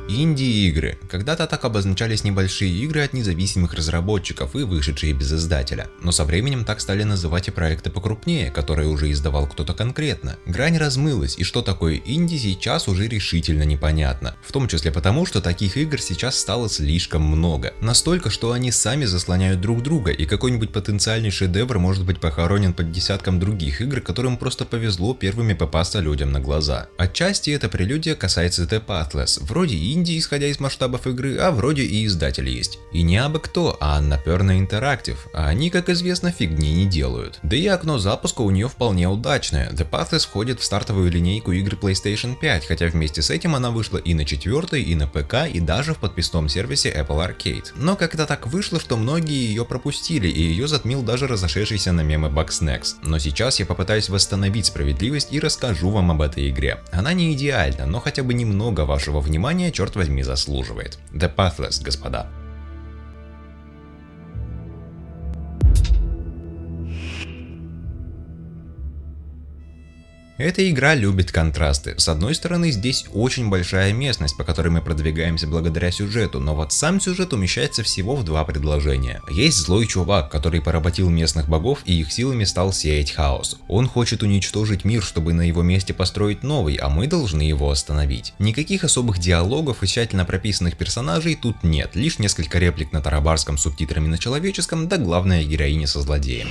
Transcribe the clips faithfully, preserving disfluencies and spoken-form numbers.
Инди-игры. Когда-то так обозначались небольшие игры от независимых разработчиков и вышедшие без издателя. Но со временем так стали называть и проекты покрупнее, которые уже издавал кто-то конкретно. Грань размылась, и что такое инди сейчас уже решительно непонятно. В том числе потому, что таких игр сейчас стало слишком много. Настолько, что они сами заслоняют друг друга, и какой-нибудь потенциальный шедевр может быть похоронен под десятком других игр, которым просто повезло первыми попасться людям на глаза. Отчасти эта прелюдия касается The Pathless. Вроде инди, исходя из масштабов игры, а вроде и издатель есть. И не абы кто, а Annapurna Interactive, а они, как известно, фигни не делают. Да и окно запуска у нее вполне удачное. The Pathless входит в стартовую линейку игр PlayStation пять, хотя вместе с этим она вышла и на четвертый, и на ПК, и даже в подписном сервисе Apple Arcade. Но как-то так вышло, что многие ее пропустили, и ее затмил даже разошедшийся на мемы Bugsnax. Но сейчас я попытаюсь восстановить справедливость и расскажу вам об этой игре. Она не идеальна, но хотя бы немного вашего внимания, черт возьми, заслуживает. The Pathless, господа. Эта игра любит контрасты. С одной стороны, здесь очень большая местность, по которой мы продвигаемся благодаря сюжету, но вот сам сюжет умещается всего в два предложения. Есть злой чувак, который поработил местных богов и их силами стал сеять хаос. Он хочет уничтожить мир, чтобы на его месте построить новый, а мы должны его остановить. Никаких особых диалогов и тщательно прописанных персонажей тут нет, лишь несколько реплик на тарабарском с субтитрами на человеческом, да главная героиня со злодеем.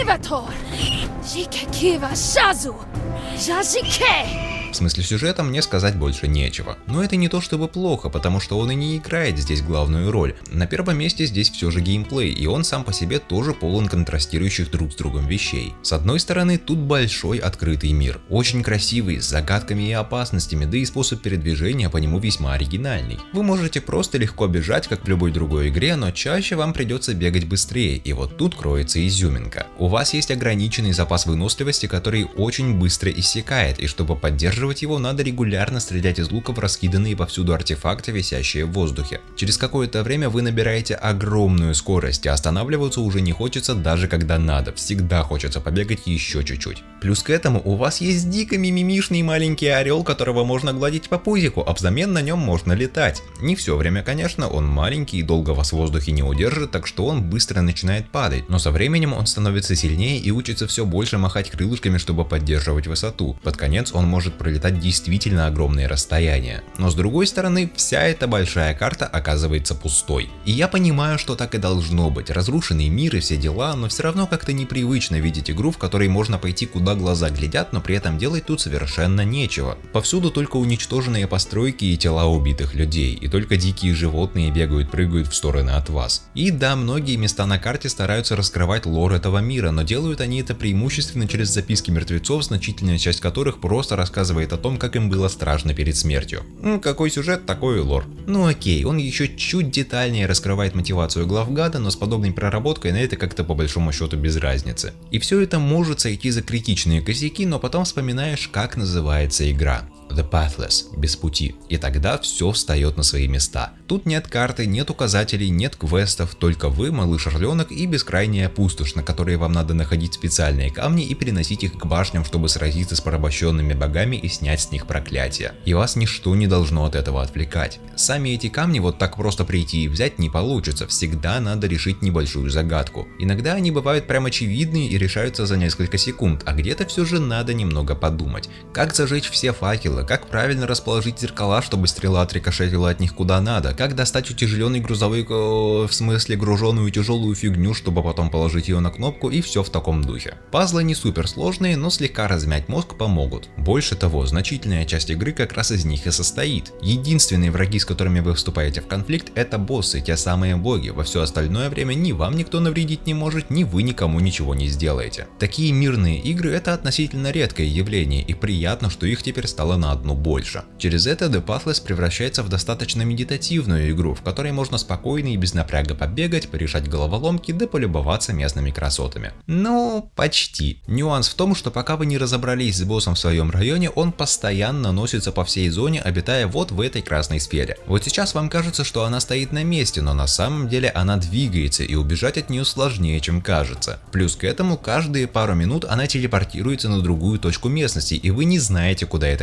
В смысле сюжета мне сказать больше нечего. Но это не то чтобы плохо, потому что он и не играет здесь главную роль. На первом месте здесь все же геймплей, и он сам по себе тоже полон контрастирующих друг с другом вещей. С одной стороны, тут большой открытый мир, очень красивый, с загадками и опасностями, да и способ передвижения по нему весьма оригинальный. Вы можете просто легко бежать, как в любой другой игре, но чаще вам придется бегать быстрее, и вот тут кроется изюминка. У вас есть ограниченный запас выносливости, который очень быстро иссякает, и чтобы поддерживать его, надо регулярно стрелять из лука в раскиданные повсюду артефакты, висящие в воздухе. Через какое-то время вы набираете огромную скорость, и останавливаться уже не хочется даже когда надо, всегда хочется побегать еще чуть-чуть. Плюс к этому у вас есть дико мимимишный маленький орел, которого можно гладить по пузику, а взамен на нем можно летать. Не все время, конечно, он маленький и долго вас в воздухе не удержит, так что он быстро начинает падать, но со временем он становится сильнее и учится все больше махать крылышками, чтобы поддерживать высоту. Под конец он может пролетать действительно огромные расстояния. Но с другой стороны, вся эта большая карта оказывается пустой. И я понимаю, что так и должно быть. Разрушенный мир и все дела, но все равно как-то непривычно видеть игру, в которой можно пойти куда глаза глядят, но при этом делать тут совершенно нечего. Повсюду только уничтоженные постройки и тела убитых людей, и только дикие животные бегают, прыгают в стороны от вас. И да, многие места на карте стараются раскрывать лор этого мира, но делают они это преимущественно через записки мертвецов, значительная часть которых просто рассказывает о том, как им было страшно перед смертью. Ну, какой сюжет, такой и лор. Ну окей, он еще чуть детальнее раскрывает мотивацию главгада, но с подобной проработкой на это как-то по большому счету без разницы. И все это может сойти за критичные косяки, но потом вспоминаешь, как называется игра. The Pathless, без пути, и тогда все встает на свои места. Тут нет карты, нет указателей, нет квестов, только вы, малыш-орленок и бескрайняя пустошь, на которой вам надо находить специальные камни и переносить их к башням, чтобы сразиться с порабощенными богами и снять с них проклятие. И вас ничто не должно от этого отвлекать. Сами эти камни вот так просто прийти и взять не получится, всегда надо решить небольшую загадку. Иногда они бывают прям очевидные и решаются за несколько секунд, а где-то все же надо немного подумать. Как зажечь все факелы, как правильно расположить зеркала, чтобы стрела отрикошетила от них куда надо, как достать утяжеленный грузовой, э, в смысле груженую тяжелую фигню, чтобы потом положить ее на кнопку, и все в таком духе. Пазлы не супер сложные, но слегка размять мозг помогут. Больше того, значительная часть игры как раз из них и состоит. Единственные враги, с которыми вы вступаете в конфликт, это боссы, те самые боги. Во все остальное время ни вам никто навредить не может, ни вы никому ничего не сделаете. Такие мирные игры — это относительно редкое явление, и приятно, что их теперь стало на одну больше. Через это The Pathless превращается в достаточно медитативную игру, в которой можно спокойно и без напряга побегать, порешать головоломки, да полюбоваться местными красотами. Ну, почти. Нюанс в том, что пока вы не разобрались с боссом в своем районе, он постоянно носится по всей зоне, обитая вот в этой красной сфере. Вот сейчас вам кажется, что она стоит на месте, но на самом деле она двигается, и убежать от нее сложнее, чем кажется. Плюс к этому, каждые пару минут она телепортируется на другую точку местности, и вы не знаете, куда эта хрень пойдет,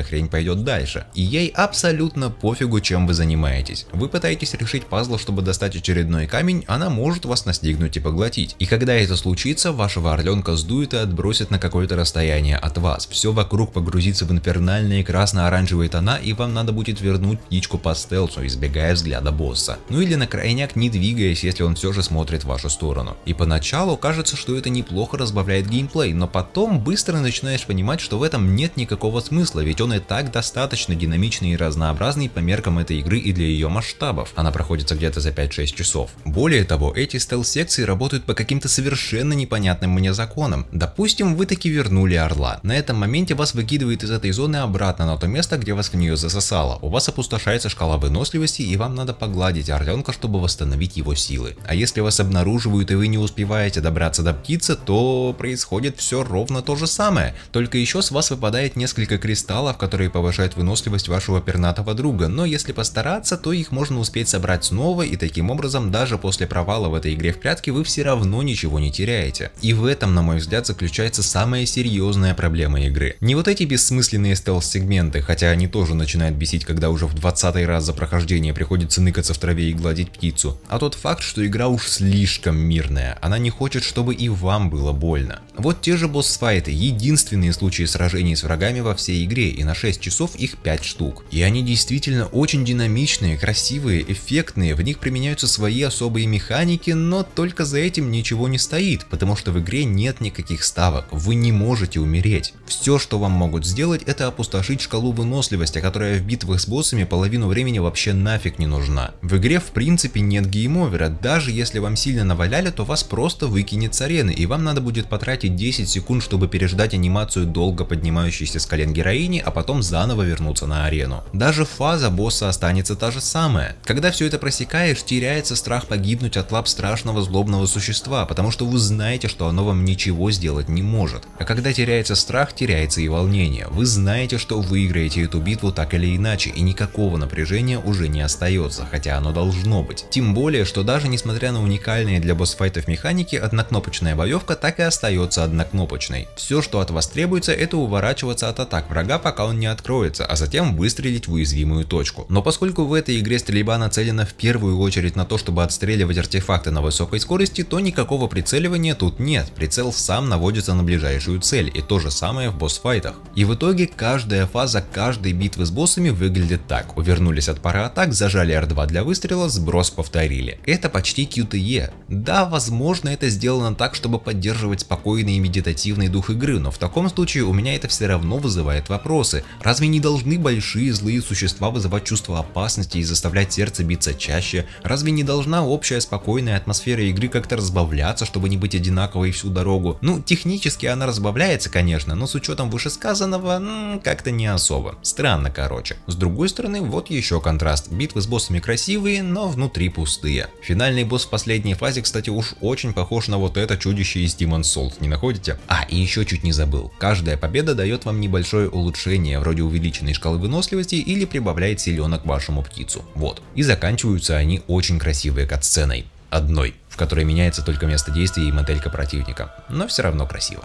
пройдет дальше. И ей абсолютно пофигу, чем вы занимаетесь. Вы пытаетесь решить пазл, чтобы достать очередной камень, она может вас настигнуть и поглотить. И когда это случится, вашего орленка сдует и отбросит на какое-то расстояние от вас. Все вокруг погрузится в инфернальные красно-оранжевые тона, и вам надо будет вернуть птичку по стелсу, избегая взгляда босса. Ну или на крайняк не двигаясь, если он все же смотрит в вашу сторону. И поначалу кажется, что это неплохо разбавляет геймплей, но потом быстро начинаешь понимать, что в этом нет никакого смысла, ведь он и так достаточно динамичный и разнообразный по меркам этой игры и для ее масштабов. Она проходится где-то за пять-шесть часов. Более того, эти стелс-секции работают по каким-то совершенно непонятным мне законам. Допустим, вы таки вернули орла. На этом моменте вас выкидывает из этой зоны обратно на то место, где вас в нее засосало. У вас опустошается шкала выносливости, и вам надо погладить орленка, чтобы восстановить его силы. А если вас обнаруживают и вы не успеваете добраться до птицы, то происходит все ровно то же самое. Только еще с вас выпадает несколько кристаллов, которые повышают выносливость вашего пернатого друга, но если постараться, то их можно успеть собрать снова, и таким образом даже после провала в этой игре в прятки вы все равно ничего не теряете. И в этом, на мой взгляд, заключается самая серьезная проблема игры. Не вот эти бессмысленные стелс-сегменты, хотя они тоже начинают бесить, когда уже в двадцатый раз за прохождение приходится ныкаться в траве и гладить птицу, а тот факт, что игра уж слишком мирная, она не хочет, чтобы и вам было больно. Вот те же босс-файты, единственные случаи сражений с врагами во всей игре, и на шесть часов их пять штук. И они действительно очень динамичные, красивые, эффектные, в них применяются свои особые механики, но только за этим ничего не стоит, потому что в игре нет никаких ставок, вы не можете умереть. Все, что вам могут сделать, это опустошить шкалу выносливости, которая в битвах с боссами половину времени вообще нафиг не нужна. В игре в принципе нет гейм-овера, даже если вам сильно наваляли, то вас просто выкинет с арены, и вам надо будет потратить десять секунд, чтобы переждать анимацию долго поднимающейся с колен героини, а потом заново вернуться на арену. Даже фаза босса останется та же самая. Когда все это просекаешь, теряется страх погибнуть от лап страшного злобного существа, потому что вы знаете, что оно вам ничего сделать не может. А когда теряется страх, теряется и волнение. Вы знаете, что выиграете эту битву так или иначе, и никакого напряжения уже не остается, хотя оно должно быть. Тем более, что даже несмотря на уникальные для босс-файтов механики, однокнопочная боевка так и остается однокнопочной. Все, что от вас требуется, это уворачиваться от атак врага, пока он не откроется, а затем выстрелить в уязвимую точку. Но поскольку в этой игре стрельба нацелена в первую очередь на то, чтобы отстреливать артефакты на высокой скорости, то никакого прицеливания тут нет, прицел сам наводится на ближайшую цель, и то же самое в босс-файтах. И в итоге каждая фаза каждой битвы с боссами выглядит так: увернулись от пары атак, зажали эр два для выстрела, сброс повторили. Это почти кью ти и. Да, возможно, это сделано так, чтобы поддерживать спокойный и медитативный дух игры, но в таком случае у меня это все равно вызывает вопросы. Разве не должны большие злые существа вызывать чувство опасности и заставлять сердце биться чаще? Разве не должна общая спокойная атмосфера игры как-то разбавляться, чтобы не быть одинаковой всю дорогу? Ну, технически она разбавляется, конечно, но с учетом вышесказанного, как-то не особо. Странно, короче. С другой стороны, вот еще контраст. Битвы с боссами красивые, но внутри пустые. Финальный босс в последней фазе, кстати, уж очень похож на вот это чудище из Demon's Souls, не находите? А, и еще чуть не забыл. Каждая победа дает вам небольшое улучшение, вроде увеличенной шкалы выносливости или прибавляет силенок вашему птицу. Вот. И заканчиваются они очень красивой катсценой. Одной, в которой меняется только место действия и моделька противника. Но все равно красиво.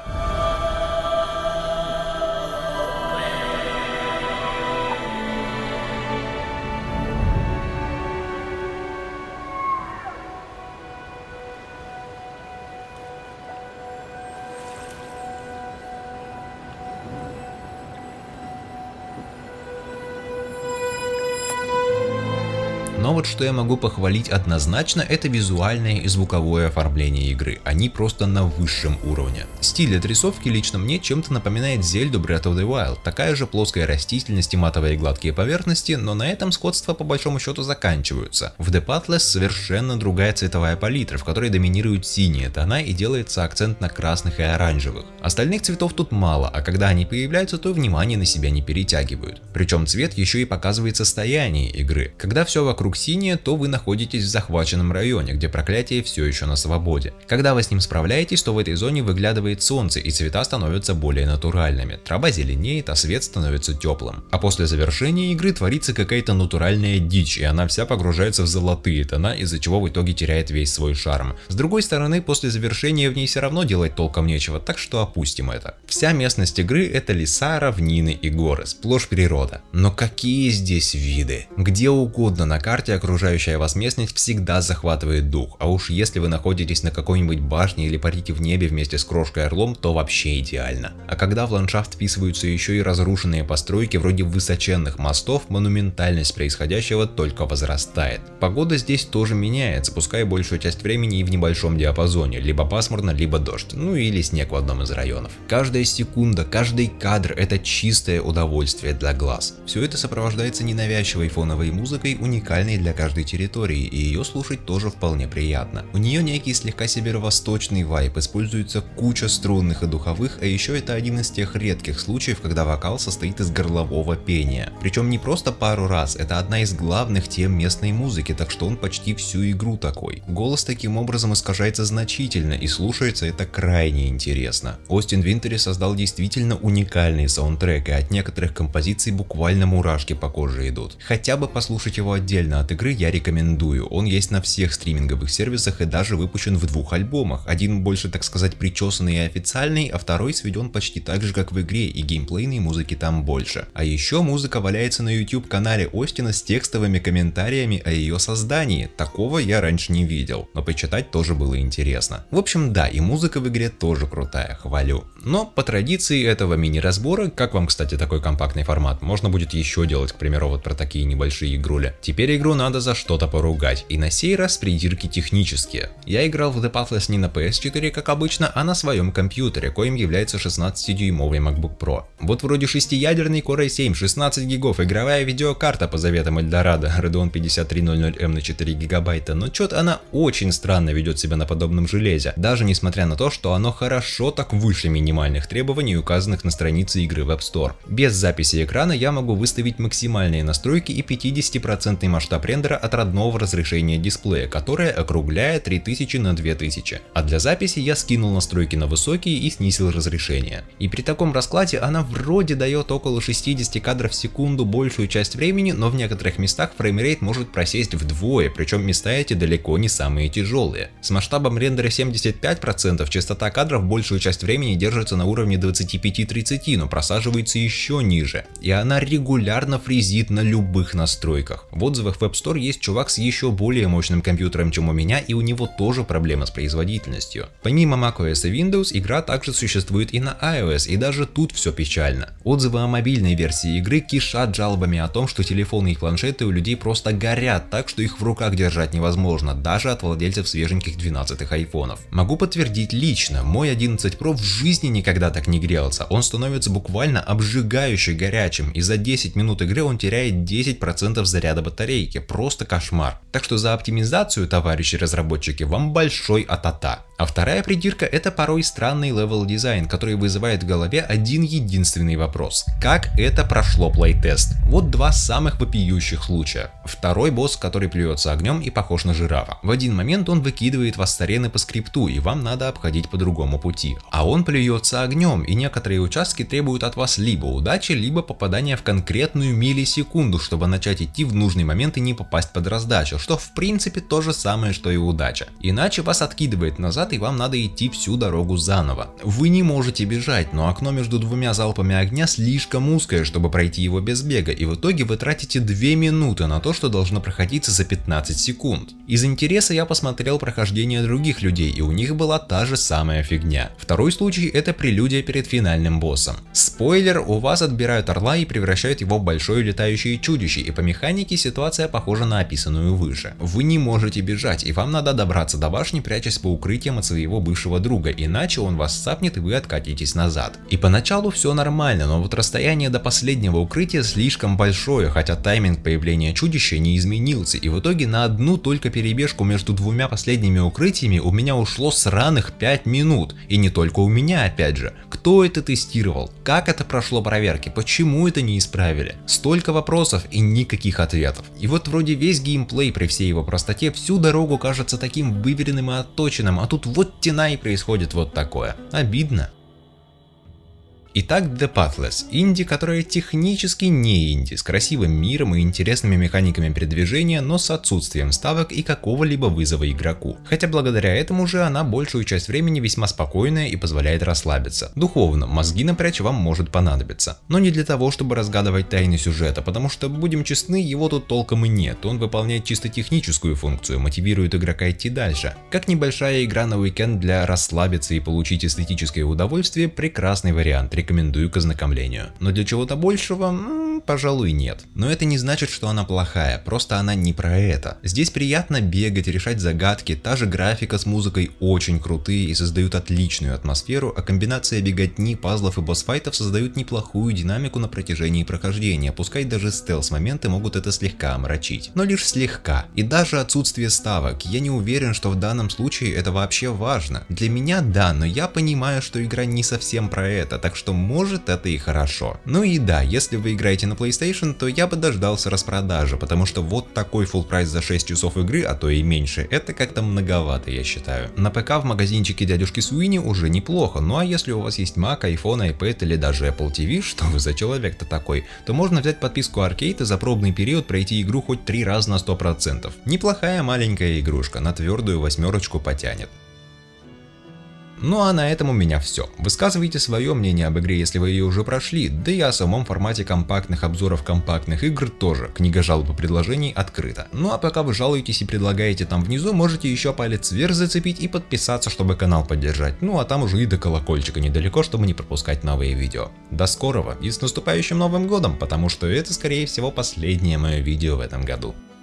Но вот что я могу похвалить однозначно, это визуальное и звуковое оформление игры. Они просто на высшем уровне. Стиль отрисовки лично мне чем-то напоминает Зельду Breath of the Wild. Такая же плоская растительность и матовые гладкие поверхности, но на этом сходства по большому счету заканчиваются. В The Pathless совершенно другая цветовая палитра, в которой доминируют синие тона и делается акцент на красных и оранжевых. Остальных цветов тут мало, а когда они появляются, то внимание на себя не перетягивают. Причем цвет еще и показывает состояние игры. Когда все вокруг вдруг синее, то вы находитесь в захваченном районе, где проклятие все еще на свободе. Когда вы с ним справляетесь, то в этой зоне выглядывает солнце и цвета становятся более натуральными. Трава зеленеет, а свет становится теплым. А после завершения игры творится какая-то натуральная дичь, и она вся погружается в золотые тона, из-за чего в итоге теряет весь свой шарм. С другой стороны, после завершения в ней все равно делать толком нечего, так что опустим это. Вся местность игры — это леса, равнины и горы, сплошь природа. Но какие здесь виды! Где угодно на карте окружающая вас местность всегда захватывает дух, а уж если вы находитесь на какой-нибудь башне или парите в небе вместе с крошкой-орлом, то вообще идеально. А когда в ландшафт вписываются еще и разрушенные постройки вроде высоченных мостов, монументальность происходящего только возрастает. Погода здесь тоже меняется, пускай большую часть времени и в небольшом диапазоне, либо пасмурно, либо дождь, ну или снег в одном из районов. Каждая секунда, каждый кадр — это чистое удовольствие для глаз. Все это сопровождается ненавязчивой фоновой музыкой, уникальной для каждой территории, и ее слушать тоже вполне приятно. У нее некий слегка северо-восточный вайб, используется куча струнных и духовых, а еще это один из тех редких случаев, когда вокал состоит из горлового пения. Причем не просто пару раз, это одна из главных тем местной музыки, так что он почти всю игру такой. Голос таким образом искажается значительно, и слушается это крайне интересно. Остин Винтери создал действительно уникальный саундтрек, и от некоторых композиций буквально мурашки по коже идут. Хотя бы послушать его отдельно от игры я рекомендую, он есть на всех стриминговых сервисах и даже выпущен в двух альбомах. Один больше, так сказать, причесанный и официальный, а второй сведен почти так же, как в игре, и геймплейной музыки там больше. А еще музыка валяется на YouTube канале Остина с текстовыми комментариями о ее создании. Такого я раньше не видел, но почитать тоже было интересно. В общем, да, и музыка в игре тоже крутая, хвалю. Но по традиции этого мини-разбора, как вам, кстати, такой компактный формат, можно будет еще делать, к примеру, вот про такие небольшие игрули. Теперь игру надо за что-то поругать, и на сей раз придирки технические. Я играл в The Pathless не на пи эс четыре, как обычно, а на своем компьютере, коим является шестнадцатидюймовый MacBook Pro. Вот вроде шестиядерный Core ай семь, шестнадцать гигов, игровая видеокарта по заветам Эльдорадо, Radeon пятьдесят три ноль ноль эм на четыре гигабайта, но чё-то она очень странно ведет себя на подобном железе, даже несмотря на то, что оно хорошо так выше минимальных требований, указанных на странице игры в App Store. Без записи экрана я могу выставить максимальные настройки и пятидесятипроцентный масштаб рендера от родного разрешения дисплея, которое округляет три тысячи на две тысячи. А для записи я скинул настройки на высокие и снизил разрешение. И при таком раскладе она вроде дает около шестидесяти кадров в секунду большую часть времени, но в некоторых местах фреймрейт может просесть вдвое, причем места эти далеко не самые тяжелые. С масштабом рендера семьдесят пять процентов частота кадров большую часть времени держится на уровне двадцати пяти — тридцати, но просаживается еще ниже. И она регулярно фризит на любых настройках. В отзывах в App Store есть чувак с еще более мощным компьютером, чем у меня, и у него тоже проблема с производительностью. Помимо macOS и Windows, игра также существует и на iOS, и даже тут все печально. Отзывы о мобильной версии игры кишат жалобами о том, что телефоны и планшеты у людей просто горят так, что их в руках держать невозможно, даже от владельцев свеженьких двенадцатых айфонов. Могу подтвердить лично, мой одиннадцать Pro в жизни никогда так не грелся, он становится буквально обжигающе горячим, и за десять минут игры он теряет десять процентов заряда батарейки, просто кошмар. Так что за оптимизацию, товарищи разработчики, вам большой а-та-та. А вторая придирка — это порой странный левел дизайн, который вызывает в голове один единственный вопрос: как это прошло плейтест? Вот два самых вопиющих случая. Второй босс, который плюется огнем и похож на жирафа. В один момент он выкидывает вас с арены по скрипту, и вам надо обходить по другому пути. А он плюется огнем, и некоторые участки требуют от вас либо удачи, либо попадания в конкретную миллисекунду, чтобы начать идти в нужный момент и не попасть под раздачу, что в принципе то же самое, что и удача. Иначе вас откидывает назад, и вам надо идти всю дорогу заново. Вы не можете бежать, но окно между двумя залпами огня слишком узкое, чтобы пройти его без бега, и в итоге вы тратите две минуты на то, что должно проходиться за пятнадцать секунд. Из интереса я посмотрел прохождение других людей, и у них была та же самая фигня. Второй случай — это прелюдия перед финальным боссом. Спойлер, у вас отбирают орла и превращают его в большое летающее чудище, и по механике ситуация похожа на описанную выше. Вы не можете бежать, и вам надо добраться до башни, прячась по укрытиям от своего бывшего друга, иначе он вас цапнет и вы откатитесь назад. И поначалу все нормально, но вот расстояние до последнего укрытия слишком большое, хотя тайминг появления чудища не изменился, и в итоге на одну только перебежку между двумя последними укрытиями у меня ушло сраных пять минут. И не только у меня, опять же. Кто это тестировал? Как это прошло проверки? Почему это не исправили? Столько вопросов и никаких ответов. И вот вроде весь геймплей при всей его простоте всю дорогу кажется таким выверенным и отточенным, а тут вот тена и происходит вот такое. Обидно. Итак, The Pathless – инди, которая технически не инди, с красивым миром и интересными механиками передвижения, но с отсутствием ставок и какого-либо вызова игроку. Хотя благодаря этому же она большую часть времени весьма спокойная и позволяет расслабиться. Духовно, мозги напрячь вам может понадобиться. Но не для того, чтобы разгадывать тайны сюжета, потому что, будем честны, его тут толком и нет. Он выполняет чисто техническую функцию, мотивирует игрока идти дальше. Как небольшая игра на уикенд для расслабиться и получить эстетическое удовольствие – прекрасный вариант. Рекомендую к ознакомлению. Но для чего-то большего, м-м, пожалуй, нет. Но это не значит, что она плохая, просто она не про это. Здесь приятно бегать, решать загадки, та же графика с музыкой очень крутые и создают отличную атмосферу, а комбинация беготни, пазлов и босс-файтов создают неплохую динамику на протяжении прохождения, пускай даже стелс-моменты могут это слегка омрачить. Но лишь слегка. И даже отсутствие ставок, я не уверен, что в данном случае это вообще важно. Для меня да, но я понимаю, что игра не совсем про это, так что может это и хорошо. Ну и да, если вы играете на PlayStation, то я бы дождался распродажи, потому что вот такой full прайс за шесть часов игры, а то и меньше, это как-то многовато, я считаю. На ПК в магазинчике дядюшки Суини уже неплохо, ну а если у вас есть Mac, iPhone, iPad или даже Apple ти ви, что вы за человек-то такой, то можно взять подписку Arcade и за пробный период пройти игру хоть три раза на сто процентов. Неплохая маленькая игрушка, на твердую восьмерочку потянет. Ну а на этом у меня все. Высказывайте свое мнение об игре, если вы ее уже прошли, да и о самом формате компактных обзоров компактных игр тоже. Книга жалоб и предложений открыта. Ну а пока вы жалуетесь и предлагаете там внизу, можете еще палец вверх зацепить и подписаться, чтобы канал поддержать. Ну а там уже и до колокольчика недалеко, чтобы не пропускать новые видео. До скорого и с наступающим Новым годом, потому что это скорее всего последнее мое видео в этом году.